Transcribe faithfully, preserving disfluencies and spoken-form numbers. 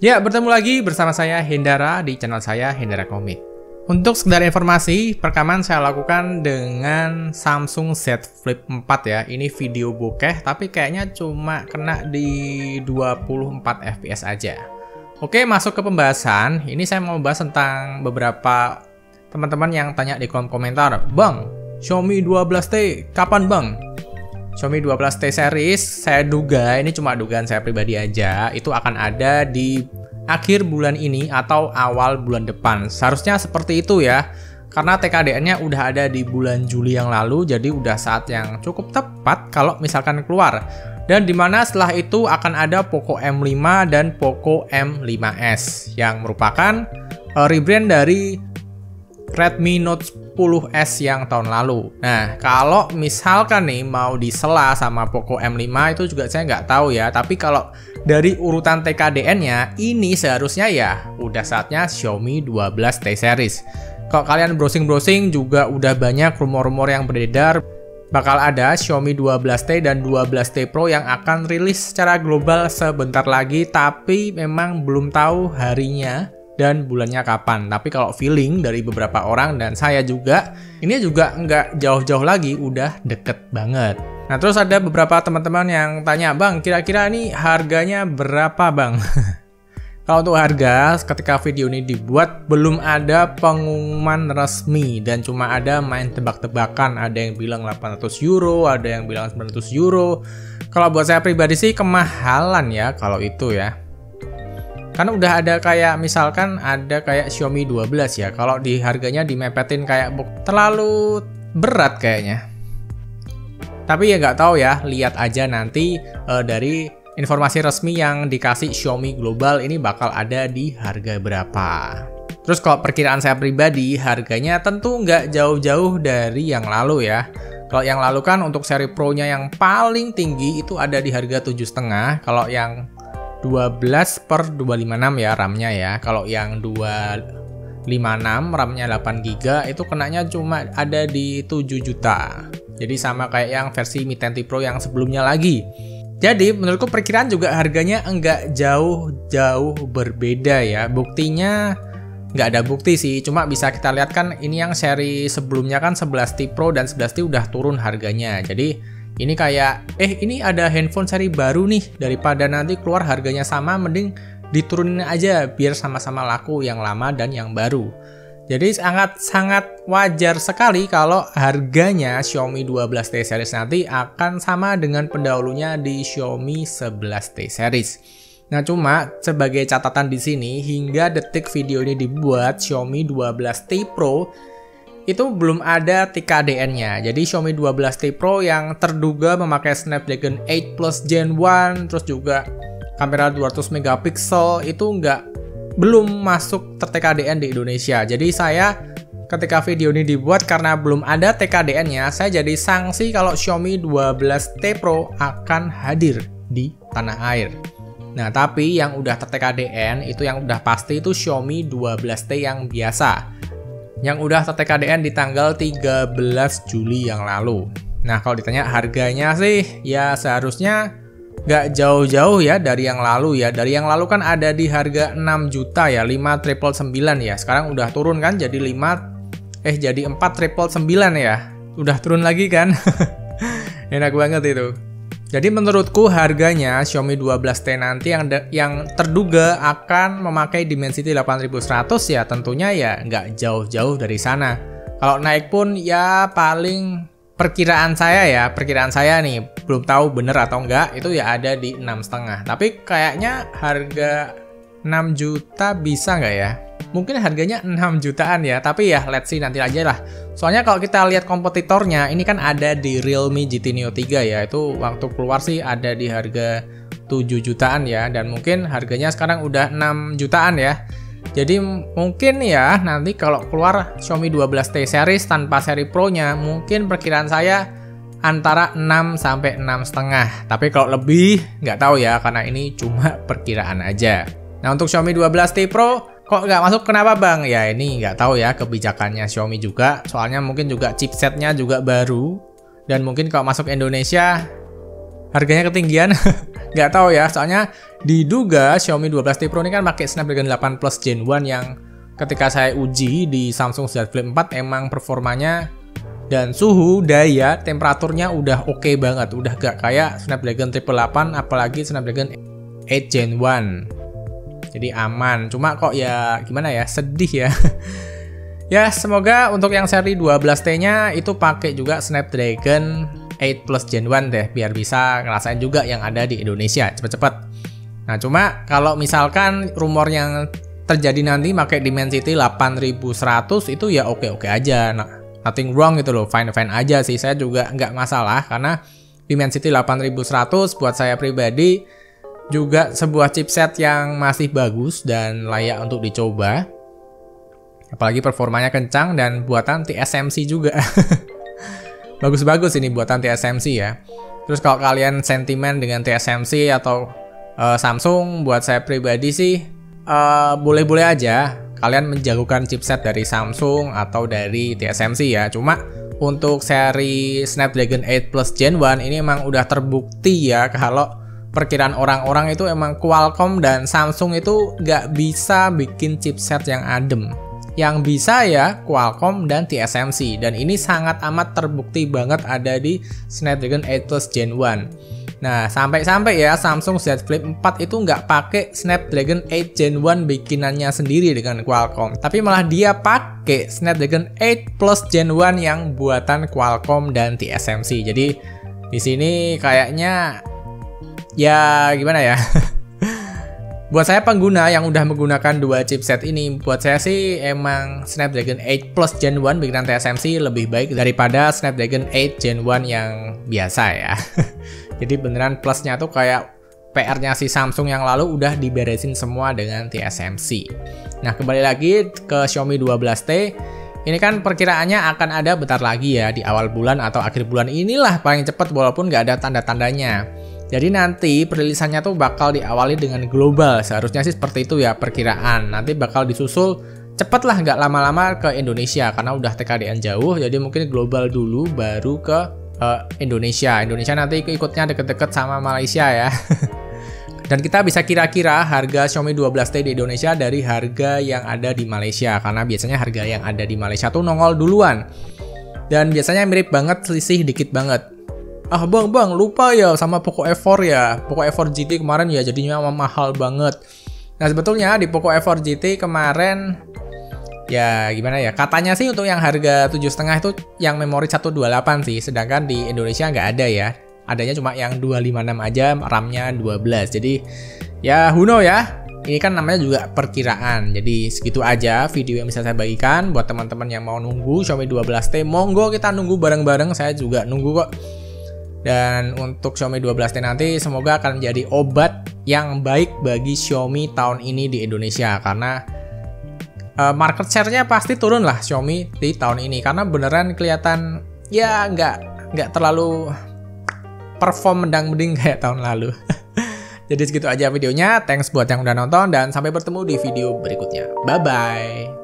Ya, bertemu lagi bersama saya Hendara di channel saya Hendara Komik. Untuk sekedar informasi, perekaman saya lakukan dengan Samsung Z Flip empat ya. Ini video bokeh tapi kayaknya cuma kena di dua puluh empat F P S aja. Oke, masuk ke pembahasan. Ini saya mau bahas tentang beberapa teman-teman yang tanya di kolom komentar, "Bang, Xiaomi dua belas T kapan, Bang?" Xiaomi dua belas T series, saya duga, ini cuma dugaan saya pribadi aja, itu akan ada di akhir bulan ini atau awal bulan depan. Seharusnya seperti itu ya, karena T K D N-nya udah ada di bulan Juli yang lalu, jadi udah saat yang cukup tepat kalau misalkan keluar. Dan dimana setelah itu akan ada Poco M lima dan Poco M lima S, yang merupakan uh, rebrand dari Redmi Note sepuluh S yang tahun lalu. Nah, kalau misalkan nih mau disela sama Poco M lima itu juga saya nggak tahu ya. Tapi kalau dari urutan T K D N-nya, ini seharusnya ya udah saatnya Xiaomi dua belas T series. Kalau kalian browsing-browsing juga udah banyak rumor-rumor yang beredar bakal ada Xiaomi dua belas T dan dua belas T Pro yang akan rilis secara global sebentar lagi, tapi memang belum tahu harinya dan bulannya kapan. Tapi kalau feeling dari beberapa orang dan saya juga, ini juga nggak jauh-jauh lagi, udah deket banget. Nah, terus ada beberapa teman-teman yang tanya, "Bang, kira-kira ini harganya berapa, Bang?" Kalau untuk harga, ketika video ini dibuat, belum ada pengumuman resmi dan cuma ada main tebak-tebakan. Ada yang bilang delapan ratus euro, ada yang bilang sembilan ratus euro. Kalau buat saya pribadi sih kemahalan ya kalau itu ya. Karena udah ada kayak misalkan ada kayak Xiaomi dua belas ya. Kalau di harganya dimepetin kayak terlalu berat kayaknya. Tapi ya nggak tahu ya, lihat aja nanti uh, dari informasi resmi yang dikasih Xiaomi global ini bakal ada di harga berapa. Terus kalau perkiraan saya pribadi, harganya tentu nggak jauh-jauh dari yang lalu ya. Kalau yang lalu kan untuk seri Pro-nya yang paling tinggi itu ada di harga tujuh koma lima. Kalau yang dua belas per dua lima enam ya RAM-nya ya. Kalau yang dua lima enam RAM-nya delapan giga itu kenanya cuma ada di tujuh juta. Jadi sama kayak yang versi Mi sepuluh Pro yang sebelumnya lagi. Jadi menurutku perkiraan juga harganya enggak jauh-jauh berbeda ya. Buktinya nggak ada bukti sih, cuma bisa kita lihat kan ini yang seri sebelumnya kan sebelas T Pro dan sebelas T udah turun harganya. Jadi ini kayak, eh ini ada handphone seri baru nih, daripada nanti keluar harganya sama, mending diturunin aja biar sama-sama laku yang lama dan yang baru. Jadi sangat-sangat wajar sekali kalau harganya Xiaomi dua belas T series nanti akan sama dengan pendahulunya di Xiaomi sebelas T series. Nah, cuma sebagai catatan di sini, hingga detik video ini dibuat, Xiaomi dua belas T Pro itu belum ada T K D N-nya. Jadi Xiaomi dua belas T Pro yang terduga memakai Snapdragon delapan Plus Gen satu, terus juga kamera dua ratus megapiksel itu nggak belum masuk ter T K D N di Indonesia. Jadi saya ketika video ini dibuat karena belum ada T K D N-nya, saya jadi sanksi kalau Xiaomi dua belas T Pro akan hadir di tanah air. Nah, tapi yang udah ter T K D N itu yang udah pasti itu Xiaomi dua belas T yang biasa, yang udah ter T K D N di tanggal tiga belas Juli yang lalu. Nah, kalau ditanya harganya sih, ya seharusnya nggak jauh-jauh ya dari yang lalu ya. Dari yang lalu kan ada di harga enam juta ya, lima sembilan sembilan ya. Sekarang udah turun kan jadi lima, eh jadi empat sembilan sembilan ya. Udah turun lagi kan. Enak banget itu. Jadi menurutku harganya Xiaomi dua belas T nanti yang yang terduga akan memakai Dimensity delapan ribu seratus ya, tentunya ya nggak jauh-jauh dari sana. Kalau naik pun ya paling perkiraan saya ya, perkiraan saya nih, belum tahu bener atau enggak, itu ya ada di enam koma lima. Tapi kayaknya harga enam juta bisa nggak ya? Mungkin harganya enam jutaan ya, tapi ya let's see nanti aja lah. Soalnya kalau kita lihat kompetitornya, ini kan ada di Realme G T Neo tiga ya, itu waktu keluar sih ada di harga tujuh jutaan ya, dan mungkin harganya sekarang udah enam jutaan ya. Jadi mungkin ya nanti kalau keluar Xiaomi dua belas T series tanpa seri Pro-nya, mungkin perkiraan saya antara enam sampai enam koma lima. Tapi kalau lebih nggak tahu ya, karena ini cuma perkiraan aja. Nah, untuk Xiaomi dua belas T Pro kok nggak masuk, kenapa Bang? Ya ini nggak tahu ya kebijakannya Xiaomi juga. Soalnya mungkin juga chipsetnya juga baru. Dan mungkin kalau masuk Indonesia harganya ketinggian. Nggak tahu ya, soalnya diduga Xiaomi dua belas T Pro ini kan pakai Snapdragon delapan Plus Gen satu yang ketika saya uji di Samsung Z Flip empat emang performanya dan suhu, daya, temperaturnya udah oke okay banget. Udah gak kayak Snapdragon delapan delapan, apalagi Snapdragon delapan Gen satu. Jadi aman. Cuma kok ya gimana ya, sedih ya. Ya semoga untuk yang seri dua belas T-nya itu pakai juga Snapdragon delapan Plus Gen satu deh, biar bisa ngerasain juga yang ada di Indonesia cepet-cepet. Nah cuma kalau misalkan rumor yang terjadi nanti pakai Dimensity delapan ribu seratus itu ya oke-oke aja. Nah, nothing wrong gitu loh, fine-fine aja sih. Saya juga nggak masalah karena Dimensity delapan ribu seratus buat saya pribadi juga sebuah chipset yang masih bagus dan layak untuk dicoba. Apalagi performanya kencang dan buatan T S M C juga. Bagus-bagus ini buatan T S M C ya. Terus kalau kalian sentimen dengan T S M C atau uh, Samsung, buat saya pribadi sih boleh-boleh uh, aja kalian menjagokan chipset dari Samsung atau dari T S M C ya. Cuma untuk seri Snapdragon delapan Plus Gen satu ini emang udah terbukti ya kalau perkiraan orang-orang itu emang Qualcomm dan Samsung itu nggak bisa bikin chipset yang adem. Yang bisa ya Qualcomm dan T S M C, dan ini sangat amat terbukti banget ada di Snapdragon delapan Plus Gen satu. Nah sampai-sampai ya Samsung Z Flip empat itu nggak pakai Snapdragon delapan Gen satu bikinannya sendiri dengan Qualcomm, tapi malah dia pakai Snapdragon delapan Plus Gen satu yang buatan Qualcomm dan T S M C. Jadi di sini kayaknya ya gimana ya. Buat saya pengguna yang udah menggunakan dua chipset ini, buat saya sih emang Snapdragon delapan Plus Gen satu bikinan T S M C lebih baik daripada Snapdragon delapan Gen satu yang biasa ya. Jadi beneran plusnya tuh kayak P R-nya si Samsung yang lalu udah diberesin semua dengan T S M C. Nah kembali lagi ke Xiaomi dua belas T. Ini kan perkiraannya akan ada bentar lagi ya, di awal bulan atau akhir bulan inilah paling cepat walaupun nggak ada tanda-tandanya. Jadi nanti perilisannya tuh bakal diawali dengan global, seharusnya sih seperti itu ya perkiraan. Nanti bakal disusul cepet lah, nggak lama-lama ke Indonesia karena udah T K D N jauh. Jadi mungkin global dulu baru ke uh, Indonesia. Indonesia nanti ikutnya deket-deket sama Malaysia ya. Dan kita bisa kira-kira harga Xiaomi dua belas T di Indonesia dari harga yang ada di Malaysia, karena biasanya harga yang ada di Malaysia tuh nongol duluan. Dan biasanya mirip banget, selisih dikit banget. Ah bang, bang, lupa ya sama Poco F empat ya. Poco F empat G T kemarin ya jadinya mahal banget. Nah sebetulnya di Poco F empat G T kemarin, ya gimana ya, katanya sih untuk yang harga tujuh koma lima itu yang memori seratus dua puluh delapan sih. Sedangkan di Indonesia nggak ada ya. Adanya cuma yang dua lima enam aja, RAM-nya dua belas. Jadi ya who know ya. Ini kan namanya juga perkiraan. Jadi segitu aja video yang bisa saya bagikan. Buat teman-teman yang mau nunggu Xiaomi dua belas T, monggo kita nunggu bareng-bareng. Saya juga nunggu kok. Dan untuk Xiaomi dua belas T nanti semoga akan menjadi obat yang baik bagi Xiaomi tahun ini di Indonesia. Karena uh, market share-nya pasti turun lah Xiaomi di tahun ini. Karena beneran kelihatan ya nggak nggak terlalu perform mendang-mending kayak tahun lalu. Jadi segitu aja videonya. Thanks buat yang udah nonton dan sampai bertemu di video berikutnya. Bye-bye.